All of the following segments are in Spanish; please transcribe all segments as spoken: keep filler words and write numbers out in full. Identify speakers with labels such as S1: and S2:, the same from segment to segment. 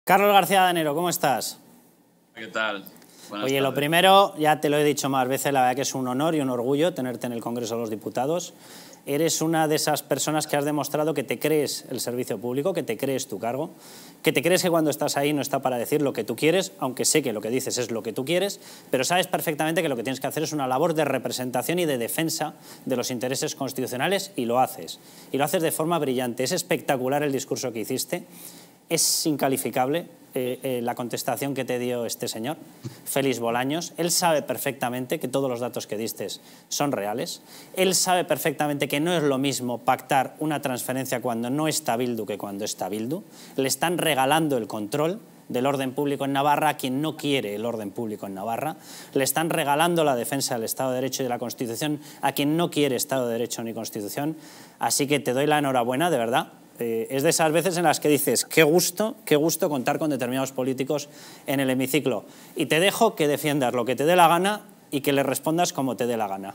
S1: Carlos García Danero, ¿cómo estás?
S2: ¿Qué tal? Buenas
S1: Oye,
S2: tardes.
S1: lo primero, ya te lo he dicho más veces, la verdad que es un honor y un orgullo tenerte en el Congreso de los Diputados. Eres una de esas personas que has demostrado que te crees el servicio público, que te crees tu cargo, que te crees que cuando estás ahí no está para decir lo que tú quieres, aunque sé que lo que dices es lo que tú quieres, pero sabes perfectamente que lo que tienes que hacer es una labor de representación y de defensa de los intereses constitucionales, y lo haces. Y lo haces de forma brillante. Es espectacular el discurso que hiciste. Es incalificable eh, eh, la contestación que te dio este señor, Félix Bolaños. Él sabe perfectamente que todos los datos que diste son reales. Él sabe perfectamente que no es lo mismo pactar una transferencia cuando no está Bildu que cuando está Bildu. Le están regalando el control del orden público en Navarra a quien no quiere el orden público en Navarra. Le están regalando la defensa del Estado de Derecho y de la Constitución a quien no quiere Estado de Derecho ni Constitución. Así que te doy la enhorabuena, de verdad. Eh, es de esas veces en las que dices, qué gusto, qué gusto contar con determinados políticos en el hemiciclo. Y te dejo que defiendas lo que te dé la gana y que le respondas como te dé la gana.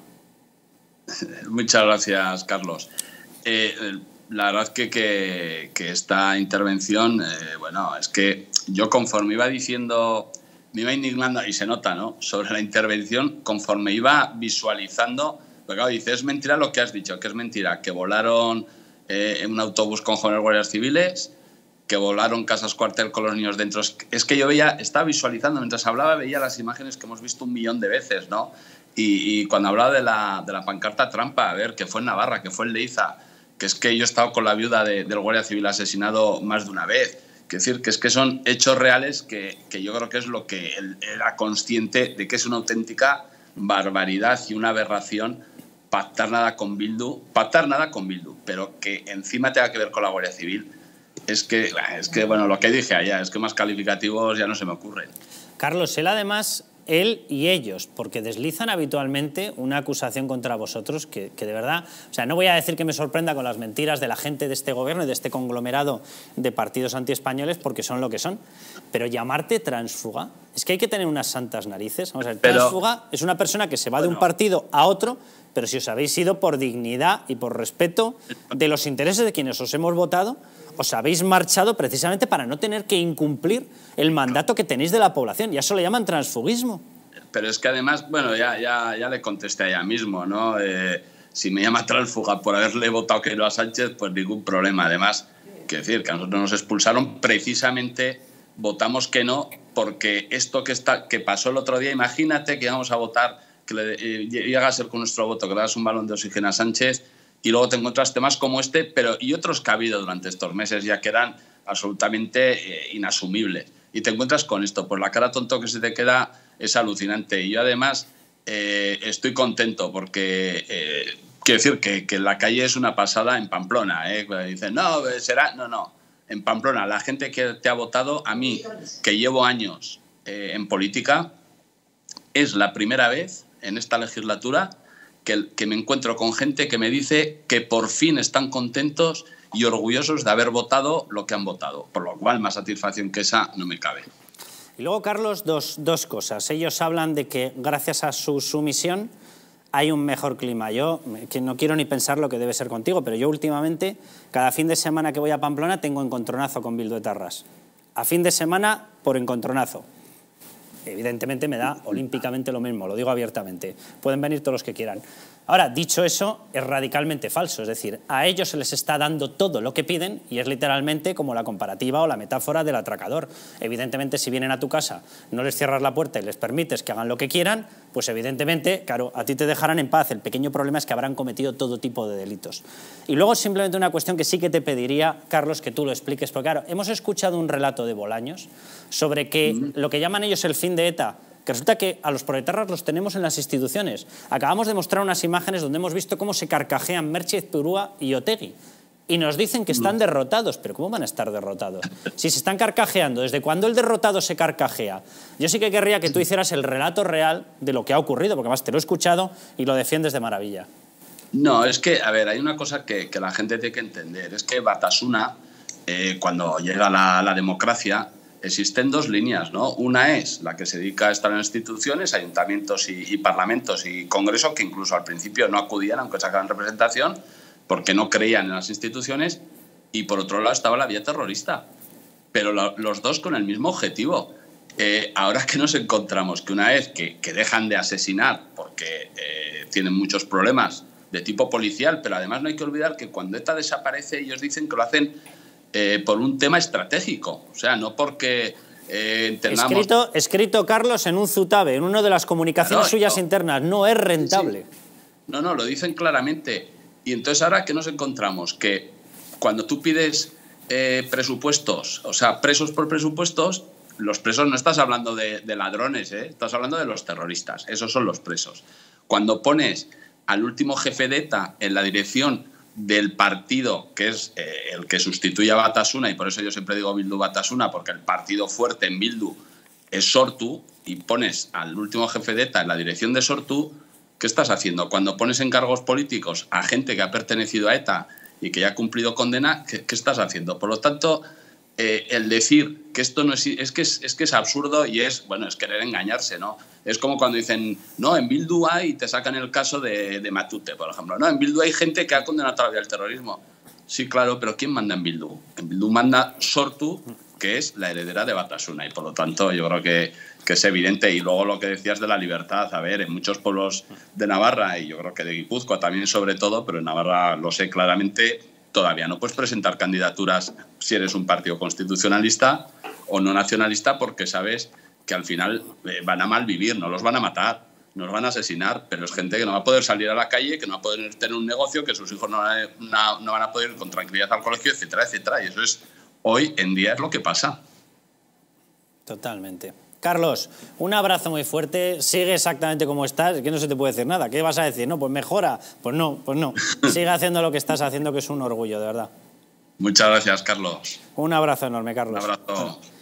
S2: Muchas gracias, Carlos. Eh, la verdad que, que, que esta intervención, eh, bueno, es que yo conforme iba diciendo, me iba indignando, y se nota, ¿no?, sobre la intervención, conforme iba visualizando, porque claro, dice, es mentira lo que has dicho, que es mentira, que volaron Eh, en un autobús con jóvenes guardias civiles, que volaron casas cuartel con los niños dentro. Es que yo veía, estaba visualizando, mientras hablaba, veía las imágenes que hemos visto un millón de veces, ¿no? Y, y cuando hablaba de la, de la pancarta trampa, a ver, que fue en Navarra, que fue en Leiza, que es que yo he estado con la viuda de, del guardia civil asesinado más de una vez. Es decir, que es que son hechos reales que, que yo creo que es lo que él era consciente de que es una auténtica barbaridad y una aberración pactar nada con Bildu, pactar nada con Bildu, pero que encima tenga que ver con la Guardia Civil, es que, es que bueno, lo que dije allá, es que más calificativos ya no se me ocurren.
S1: Carlos, él además, él y ellos, porque deslizan habitualmente una acusación contra vosotros que, que de verdad, o sea, no voy a decir que me sorprenda con las mentiras de la gente de este gobierno y de este conglomerado de partidos antiespañoles, porque son lo que son, pero llamarte tránsfuga, es que hay que tener unas santas narices. Vamos a ver, tránsfuga es una persona que se va bueno, de un partido a otro, pero si os habéis ido por dignidad y por respeto de los intereses de quienes os hemos votado, os habéis marchado precisamente para no tener que incumplir el mandato que tenéis de la población. Y a eso le llaman transfugismo.
S2: Pero es que además, bueno, ya, ya, ya le contesté a ella mismo, ¿no? Eh, si me llama transfuga por haberle votado que no a Sánchez, pues ningún problema. Además, quiero decir que a nosotros nos expulsaron precisamente, votamos que no, porque esto que, está, que pasó el otro día, imagínate que íbamos a votar, que le, eh, llega a ser con nuestro voto, que le das un balón de oxígeno a Sánchez, y luego te encuentras temas como este, pero y otros que ha habido durante estos meses, ya que eran absolutamente eh, inasumibles. Y te encuentras con esto, pues la cara tonto que se te queda es alucinante. Y yo además eh, estoy contento porque eh, quiero decir que, que la calle es una pasada en Pamplona. ¿eh? Dicen, no, será... No, no. En Pamplona, la gente que te ha votado, a mí, que llevo años eh, en política, es la primera vez en esta legislatura que, que me encuentro con gente que me dice que por fin están contentos y orgullosos de haber votado lo que han votado, por lo cual más satisfacción que esa no me cabe.
S1: Y luego, Carlos, dos, dos cosas. Ellos hablan de que gracias a su sumisión hay un mejor clima. Yo que no quiero ni pensar lo que debe ser contigo, pero yo últimamente, cada fin de semana que voy a Pamplona, tengo encontronazo con Bildu Etarras. A fin de semana, por encontronazo. Evidentemente me da olímpicamente lo mismo, lo digo abiertamente. Pueden venir todos los que quieran. Ahora, dicho eso, es radicalmente falso. Es decir, a ellos se les está dando todo lo que piden y es literalmente como la comparativa o la metáfora del atracador. Evidentemente, si vienen a tu casa, no les cierras la puerta y les permites que hagan lo que quieran, pues evidentemente, claro, a ti te dejarán en paz. El pequeño problema es que habrán cometido todo tipo de delitos. Y luego simplemente una cuestión que sí que te pediría, Carlos, que tú lo expliques. Porque claro, hemos escuchado un relato de Bolaños sobre que mm. lo que llaman ellos el fin de ETA, que resulta que a los proetarras los tenemos en las instituciones. Acabamos de mostrar unas imágenes donde hemos visto cómo se carcajean Merche, Purúa y Otegi. Y nos dicen que están derrotados. ¿Pero cómo van a estar derrotados? Si se están carcajeando, ¿desde cuándo el derrotado se carcajea? Yo sí que querría que tú hicieras el relato real de lo que ha ocurrido, porque además te lo he escuchado y lo defiendes de maravilla.
S2: No, es que, a ver, hay una cosa que, que la gente tiene que entender. Es que Batasuna, eh, cuando llega la, la democracia, existen dos líneas, ¿no? Una es la que se dedica a estar en instituciones, ayuntamientos y, y parlamentos y congreso, que incluso al principio no acudían, aunque sacaran representación, porque no creían en las instituciones. Y por otro lado estaba la vía terrorista. pero lo, los dos con el mismo objetivo. Eh, ahora que nos encontramos que una vez que, que dejan de asesinar, porque eh, tienen muchos problemas de tipo policial, pero además no hay que olvidar que cuando ETA desaparece ellos dicen que lo hacen eh, por un tema estratégico, o sea, no porque eh, entendamos...
S1: Escrito, escrito, Carlos, en un zutabe, en una de las comunicaciones
S2: claro,
S1: suyas
S2: no.
S1: internas, no es rentable.
S2: Sí, sí. No, no, lo dicen claramente. Y entonces ahora que nos encontramos que cuando tú pides eh, presupuestos, o sea, presos por presupuestos, los presos no estás hablando de, de ladrones, ¿eh? Estás hablando de los terroristas, esos son los presos. Cuando pones al último jefe de ETA en la dirección del partido, que es eh, el que sustituye a Batasuna, y por eso yo siempre digo Bildu Batasuna, porque el partido fuerte en Bildu es Sortu, y pones al último jefe de ETA en la dirección de Sortu, ¿qué estás haciendo? Cuando pones en cargos políticos a gente que ha pertenecido a ETA y que ya ha cumplido condena, ¿qué, qué estás haciendo? Por lo tanto, eh, el decir que esto no es, es, que es, es que es absurdo y es, bueno, es querer engañarse, ¿no? Es como cuando dicen, no, en Bildu hay, y te sacan el caso de, de Matute, por ejemplo. No, en Bildu hay gente que ha condenado todavía el terrorismo. Sí, claro, pero ¿quién manda en Bildu? En Bildu manda Sortu, que es la heredera de Batasuna, y por lo tanto yo creo que, que es evidente. Y luego lo que decías de la libertad, a ver, en muchos pueblos de Navarra, y yo creo que de Guipúzcoa también sobre todo, pero en Navarra lo sé claramente, todavía no puedes presentar candidaturas si eres un partido constitucionalista o no nacionalista, porque sabes que al final eh, van a malvivir, no los van a matar, no los van a asesinar, pero es gente que no va a poder salir a la calle, que no va a poder tener un negocio, que sus hijos no van a, no, no van a poder ir con tranquilidad al colegio, etcétera, etcétera. Y eso es, hoy en día es lo que pasa.
S1: Totalmente. Carlos, un abrazo muy fuerte, sigue exactamente como estás, que no se te puede decir nada. ¿Qué vas a decir? No, pues mejora. Pues no, pues no. Sigue haciendo lo que estás haciendo, que es un orgullo, de verdad.
S2: Muchas gracias, Carlos.
S1: Un abrazo enorme, Carlos.
S2: Un abrazo.